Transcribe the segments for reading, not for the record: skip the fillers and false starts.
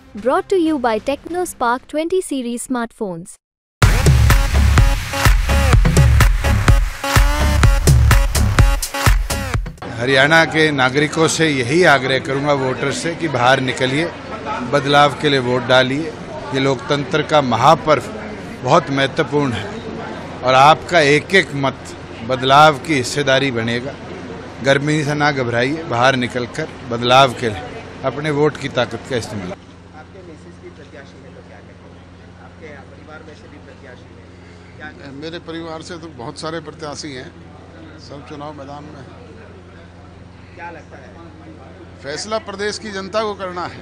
Brought to you by TechnoSpark 20 series smartphones. Haryana के नागरिकों से यही आग्रह करूंगा, वोटर से, कि बाहर निकलिए, बदलाव के लिए वोट डालिए। ये लोकतंत्र का महापर्व बहुत महत्वपूर्ण है और आपका एक एक मत बदलाव की हिस्सेदारी बनेगा। गर्मी से ना घबराइए, बाहर निकलकर बदलाव के लिए अपने वोट की ताकत का इस्तेमाल। आपके मिसेस भी प्रत्याशी है तो क्या कहेंगे? आपके परिवार में से भी प्रत्याशी है क्या? मेरे परिवार से तो बहुत सारे प्रत्याशी हैं, सब चुनाव मैदान में। क्या लगता है? फैसला प्रदेश की जनता को करना है।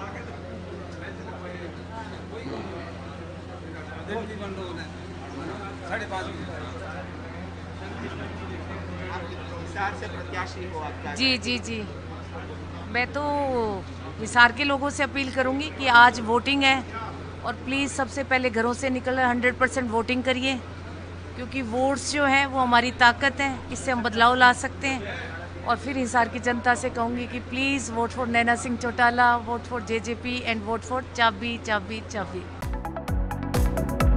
हिसार से प्रत्याशी हो आपका? जी। मैं तो हिसार के लोगों से अपील करूंगी कि आज वोटिंग है और प्लीज़ सबसे पहले घरों से निकल 100% वोटिंग करिए, क्योंकि वोट्स जो हैं वो हमारी ताकत है, इससे हम बदलाव ला सकते हैं। और फिर हिसार की जनता से कहूँगी कि please vote for Naina Singh Chautala, vote for JJP and vote for चाबी चाबी चाबी।